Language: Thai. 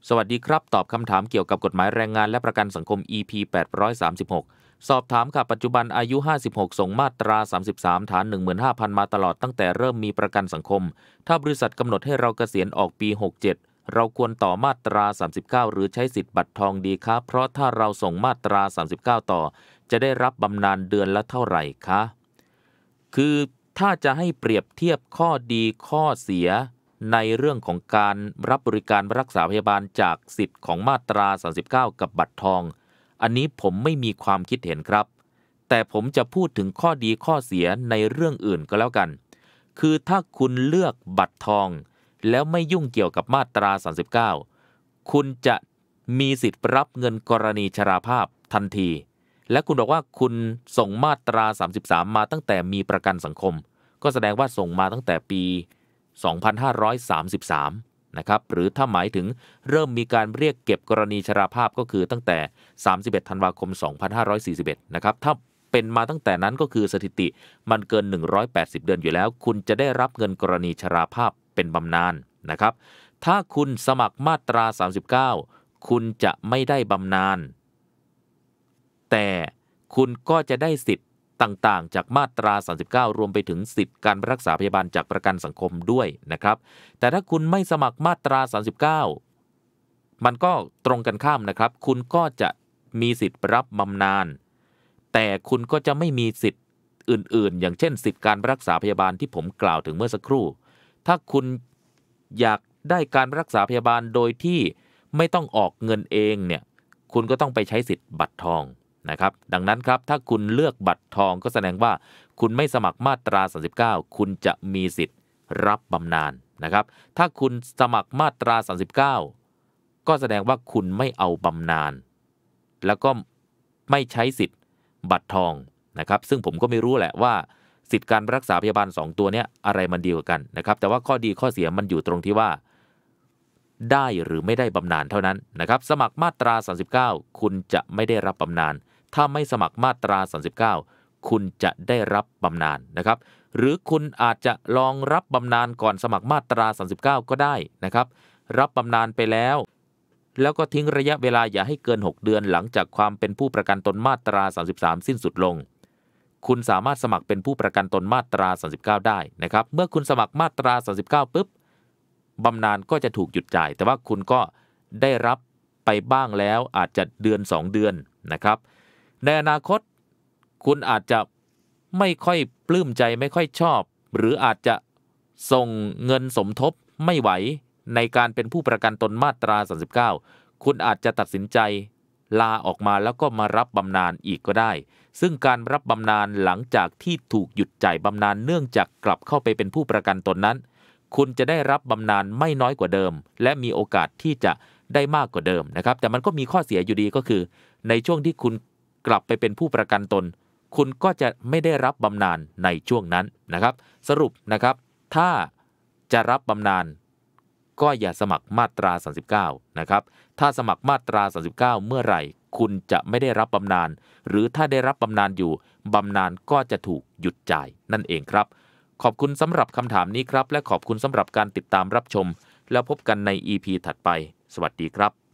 สวัสดีครับตอบคำถามเกี่ยวกับกฎหมายแรงงานและประกันสังคม EP 836สอบถามค่ะปัจจุบันอายุ56ส่งมาตรา33ฐาน 15,000 มาตลอดตั้งแต่เริ่มมีประกันสังคมถ้าบริษัทกำหนดให้เราเกษียณออกปี67เราควรต่อมาตรา39หรือใช้สิทธิ์บัตรทองดีครับเพราะถ้าเราส่งมาตรา39ต่อจะได้รับบำนาญเดือนละเท่าไหร่คะคือถ้าจะให้เปรียบเทียบข้อดีข้อเสียในเรื่องของการรับบริการรักษาพยาบาลจากสิทธิ์ของมาตรา39กับบัตรทองอันนี้ผมไม่มีความคิดเห็นครับแต่ผมจะพูดถึงข้อดีข้อเสียในเรื่องอื่นก็แล้วกันคือถ้าคุณเลือกบัตรทองแล้วไม่ยุ่งเกี่ยวกับมาตรา39คุณจะมีสิทธิ์รับเงินกรณีชราภาพทันทีและคุณบอกว่าคุณส่งมาตรา33มาตั้งแต่มีประกันสังคมก็แสดงว่าส่งมาตั้งแต่ปี2533นะครับหรือถ้าหมายถึงเริ่มมีการเรียกเก็บกรณีชราภาพก็คือตั้งแต่31ธันวาคม2541นะครับถ้าเป็นมาตั้งแต่นั้นก็คือสถิติมันเกิน180เดือนอยู่แล้วคุณจะได้รับเงินกรณีชราภาพเป็นบำนาญนะครับถ้าคุณสมัครมาตรา39คุณจะไม่ได้บำนาญแต่คุณก็จะได้สิทธิ์ต่างๆจากมาตรา39รวมไปถึงสิทธิ์การรักษาพยาบาลจากประกันสังคมด้วยนะครับแต่ถ้าคุณไม่สมัครมาตรา39มันก็ตรงกันข้ามนะครับคุณก็จะมีสิทธิ์รับบำนาญแต่คุณก็จะไม่มีสิทธิ์อื่นๆอย่างเช่นสิทธิ์การรักษาพยาบาลที่ผมกล่าวถึงเมื่อสักครู่ถ้าคุณอยากได้การรักษาพยาบาลโดยที่ไม่ต้องออกเงินเองเนี่ยคุณก็ต้องไปใช้สิทธิ์บัตรทองนะครับดังนั้นครับถ้าคุณเลือกบัตรทองก็แสดงว่าคุณไม่สมัครมาตรา39คุณจะมีสิทธิ์รับบำนาญนะครับถ้าคุณสมัครมาตรา39ก็แสดงว่าคุณไม่เอาบำนาญแล้วก็ไม่ใช้สิทธิ์บัตรทองนะครับซึ่งผมก็ไม่รู้แหละว่าสิทธิการรักษาพยาบาล2ตัวเนี้ยอะไรมันดีกว่ากันนะครับแต่ว่าข้อดีข้อเสียมันอยู่ตรงที่ว่าได้หรือไม่ได้บำนาญเท่านั้นนะครับสมัครมาตรา39คุณจะไม่ได้รับบำนาญถ้าไม่สมัครมาตรา39คุณจะได้รับบำนาญนะครับหรือคุณอาจจะลองรับบำนาญก่อนสมัครมาตรา39ก็ได้นะครับรับบำนาญไปแล้วก็ทิ้งระยะเวลาอย่าให้เกิน6เดือนหลังจากความเป็นผู้ประกันตนมาตรา33สิ้นสุดลงคุณสามารถสมัครเป็นผู้ประกันตนมาตรา39ได้นะครับเมื่อคุณสมัครมาตรา39ปุ๊บบำนาญก็จะถูกหยุดจ่ายแต่ว่าคุณก็ได้รับไปบ้างแล้วอาจจะเดือน2เดือนนะครับในอนาคตคุณอาจจะไม่ค่อยปลื้มใจไม่ค่อยชอบหรืออาจจะส่งเงินสมทบไม่ไหวในการเป็นผู้ประกันตนมาตรา39คุณอาจจะตัดสินใจลาออกมาแล้วก็มารับบำนาญอีกก็ได้ซึ่งการรับบำนาญหลังจากที่ถูกหยุดจ่ายบำนาญเนื่องจากกลับเข้าไปเป็นผู้ประกันตนนั้นคุณจะได้รับบำนาญไม่น้อยกว่าเดิมและมีโอกาสที่จะได้มากกว่าเดิมนะครับแต่มันก็มีข้อเสียอยู่ดีก็คือในช่วงที่คุณกลับไปเป็นผู้ประกันตนคุณก็จะไม่ได้รับบำนาญในช่วงนั้นนะครับสรุปนะครับถ้าจะรับบำนาญก็อย่าสมัครมาตรา39นะครับถ้าสมัครมาตรา39เมื่อไหร่คุณจะไม่ได้รับบำนาญหรือถ้าได้รับบำนาญอยู่บำนาญก็จะถูกหยุดจ่ายนั่นเองครับขอบคุณสำหรับคำถามนี้ครับและขอบคุณสำหรับการติดตามรับชมแล้วพบกันใน EP ถัดไปสวัสดีครับ